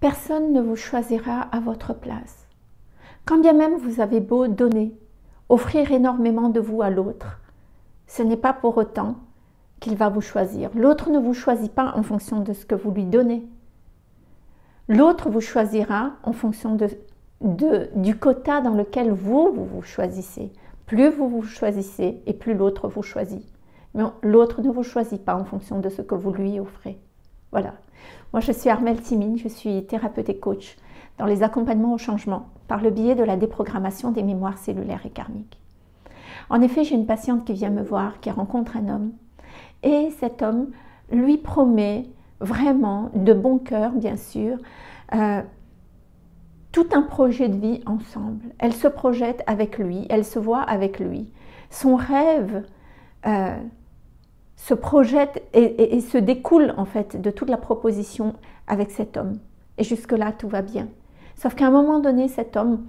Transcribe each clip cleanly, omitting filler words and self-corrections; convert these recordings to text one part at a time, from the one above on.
Personne ne vous choisira à votre place. Quand bien même vous avez beau donner, offrir énormément de vous à l'autre, ce n'est pas pour autant qu'il va vous choisir. L'autre ne vous choisit pas en fonction de ce que vous lui donnez. L'autre vous choisira en fonction du quota dans lequel vous choisissez. Plus vous vous choisissez et plus l'autre vous choisit. Mais l'autre ne vous choisit pas en fonction de ce que vous lui offrez. Voilà. Moi, je suis Armelle Timine, je suis thérapeute et coach dans les accompagnements au changement par le biais de la déprogrammation des mémoires cellulaires et karmiques. En effet, j'ai une patiente qui vient me voir, qui rencontre un homme. Et cet homme lui promet vraiment, de bon cœur bien sûr, tout un projet de vie ensemble. Elle se projette avec lui, elle se voit avec lui. Son rêve se projette et se découle en fait de toute la proposition avec cet homme. Et jusque-là, tout va bien. Sauf qu'à un moment donné, cet homme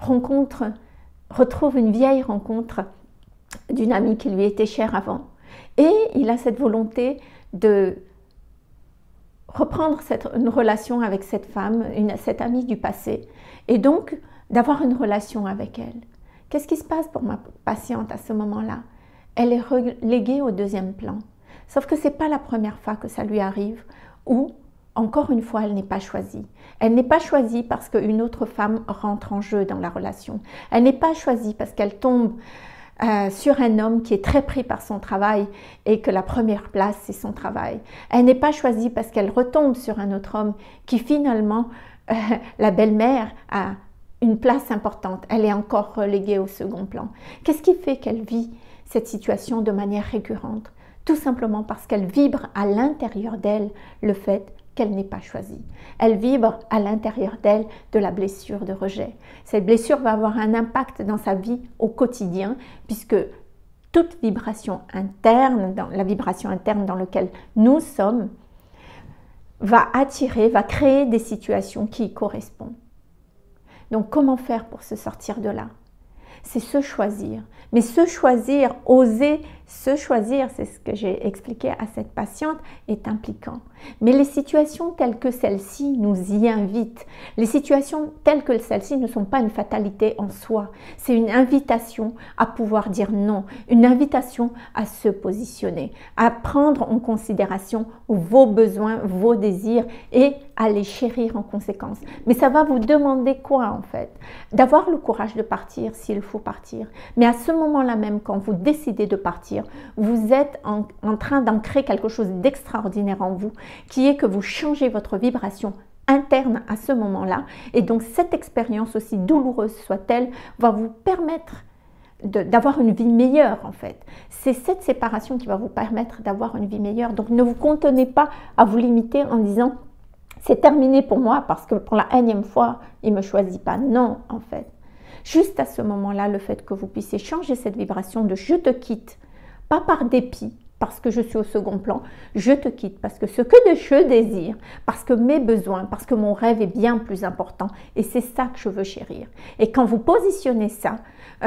retrouve une vieille rencontre d'une amie qui lui était chère avant. Et il a cette volonté de reprendre une relation avec cette femme, cette amie du passé, et donc d'avoir une relation avec elle. Qu'est-ce qui se passe pour ma patiente à ce moment-là? Elle est reléguée au deuxième plan. Sauf que ce n'est pas la première fois que ça lui arrive, ou encore une fois, elle n'est pas choisie. Elle n'est pas choisie parce qu'une autre femme rentre en jeu dans la relation. Elle n'est pas choisie parce qu'elle tombe sur un homme qui est très pris par son travail et que la première place, c'est son travail. Elle n'est pas choisie parce qu'elle retombe sur un autre homme qui finalement, la belle-mère, a une place importante. Elle est encore reléguée au second plan. Qu'est-ce qui fait qu'elle vit cette situation de manière récurrente? Tout simplement parce qu'elle vibre à l'intérieur d'elle le fait qu'elle n'est pas choisie. Elle vibre à l'intérieur d'elle de la blessure de rejet. Cette blessure va avoir un impact dans sa vie au quotidien, puisque toute vibration interne, la vibration interne dans laquelle nous sommes, va attirer, va créer des situations qui y correspondent. Donc comment faire pour se sortir de là? C'est se choisir. Mais se choisir, oser se choisir, c'est ce que j'ai expliqué à cette patiente, est impliquant. Mais les situations telles que celle-ci nous y invitent. Les situations telles que celle-ci ne sont pas une fatalité en soi. C'est une invitation à pouvoir dire non, une invitation à se positionner, à prendre en considération vos besoins, vos désirs et à les chérir en conséquence. Mais ça va vous demander quoi en fait? D'avoir le courage de partir s'il faut partir. Mais à ce moment-là même, quand vous décidez de partir, vous êtes en train d'ancrer quelque chose d'extraordinaire en vous, qui est que vous changez votre vibration interne à ce moment-là. Et donc cette expérience, aussi douloureuse soit-elle, va vous permettre d'avoir une vie meilleure en fait. C'est cette séparation qui va vous permettre d'avoir une vie meilleure. Donc ne vous contenez pas à vous limiter en disant c'est terminé pour moi parce que pour la énième fois, il ne me choisit pas. Non, en fait. Juste à ce moment-là, le fait que vous puissiez changer cette vibration de « je te quitte », pas par dépit, parce que je suis au second plan, je te quitte, parce que ce que je désire, parce que mes besoins, parce que mon rêve est bien plus important, et c'est ça que je veux chérir. Et quand vous positionnez ça,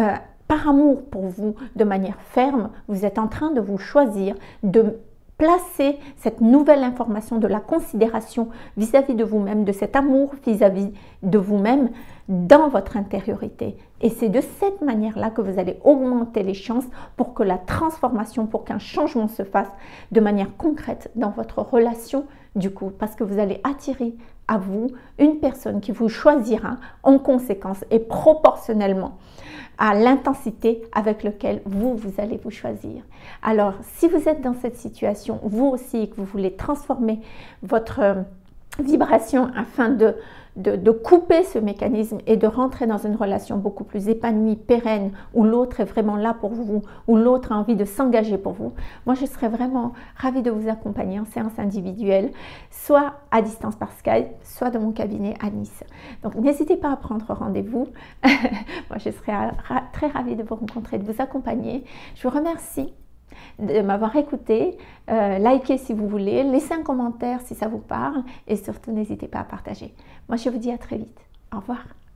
par amour pour vous, de manière ferme, vous êtes en train de vous choisir, de placer cette nouvelle information de la considération vis-à-vis de vous-même, de cet amour vis-à-vis de vous-même dans votre intériorité. Et c'est de cette manière-là que vous allez augmenter les chances pour que la transformation, pour qu'un changement se fasse de manière concrète dans votre relation du coup, parce que vous allez attirer à vous une personne qui vous choisira en conséquence et proportionnellement à l'intensité avec laquelle vous allez vous choisir. Alors, si vous êtes dans cette situation, vous aussi, et que vous voulez transformer votre vibration afin de couper ce mécanisme et de rentrer dans une relation beaucoup plus épanouie, pérenne, où l'autre est vraiment là pour vous, où l'autre a envie de s'engager pour vous, moi je serais vraiment ravie de vous accompagner en séance individuelle, soit à distance par Skype, soit dans mon cabinet à Nice. Donc n'hésitez pas à prendre rendez-vous. Moi je serais très ravie de vous rencontrer, de vous accompagner. Je vous remercie de m'avoir écouté, likez si vous voulez, laissez un commentaire si ça vous parle et surtout n'hésitez pas à partager. Moi je vous dis à très vite. Au revoir.